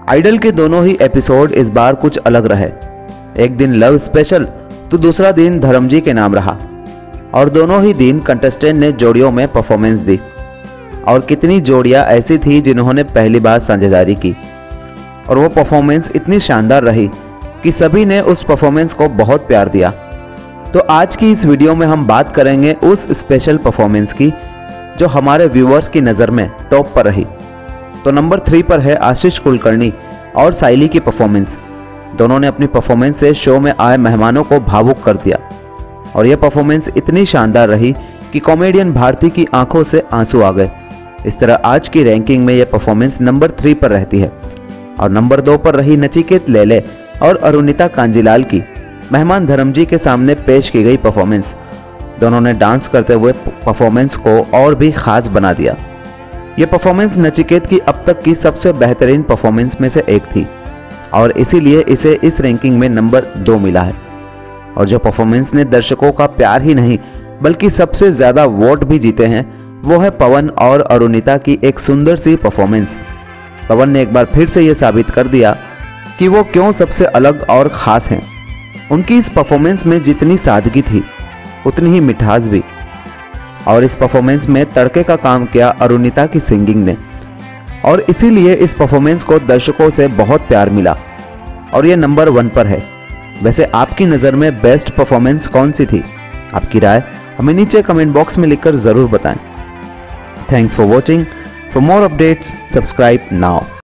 Idol के दोनों ही episode इस बार कुछ अलग रहे। एक दिन लव स्पेशल तो दूसरा दिन धर्मजी के नाम रहा और दोनों ही दिन कंटेस्टेंट ने जोड़ियों में परफॉर्मेंस दी। और कितनी जोड़ियां ऐसी थी जिन्होंने पहली बार साझेदारी की और वो परफॉर्मेंस इतनी शानदार रही कि सभी ने उस परफॉर्मेंस को बहुत प्यार दिया। तो आज की इस वीडियो में हम बात करेंगे उस स्पेशल परफॉर्मेंस की जो हमारे व्यूअर्स की नज़र में टॉप पर रही। तो नंबर 3 पर है आशीष कुलकर्णी और साइली की परफॉर्मेंस। दोनों ने अपनी परफॉर्मेंस से शो में आए मेहमानों को भावुक कर दिया और यह परफॉर्मेंस इतनी शानदार रही कि कॉमेडियन भारती की आंखों से आंसू आ गए। इस तरह आज की रैंकिंग में यह परफॉर्मेंस नंबर 3 पर रहती है। और नंबर 2 पर रही नचिकेत लेले और अरुणिता कांजीलाल की मेहमान धर्मजी के सामने पेश की गई परफॉर्मेंस। दोनों ने डांस करते हुए परफॉर्मेंस को और भी खास बना दिया। यह परफॉर्मेंस नचिकेत की अब तक की सबसे बेहतरीन परफॉर्मेंस में से एक थी और इसीलिए इसे इस रैंकिंग में नंबर 2 मिला है। और जो परफॉर्मेंस ने दर्शकों का प्यार ही नहीं बल्कि सबसे ज्यादा वोट भी जीते हैं वो है पवन और अरुणिता की एक सुंदर सी परफॉर्मेंस। पवन ने एक बार फिर से यह साबित कर दिया कि वो क्यों सबसे अलग और ख़ास हैं। उनकी इस परफॉर्मेंस में जितनी सादगी थी उतनी ही मिठास भी। और इस परफॉर्मेंस में तड़के का काम किया अरुणिता की सिंगिंग ने और इसीलिए इस परफॉर्मेंस को दर्शकों से बहुत प्यार मिला और ये नंबर 1 पर है। वैसे आपकी नज़र में बेस्ट परफॉर्मेंस कौन सी थी? आपकी राय हमें नीचे कमेंट बॉक्स में लिखकर ज़रूर बताएं। Thanks for watching. For more updates subscribe now.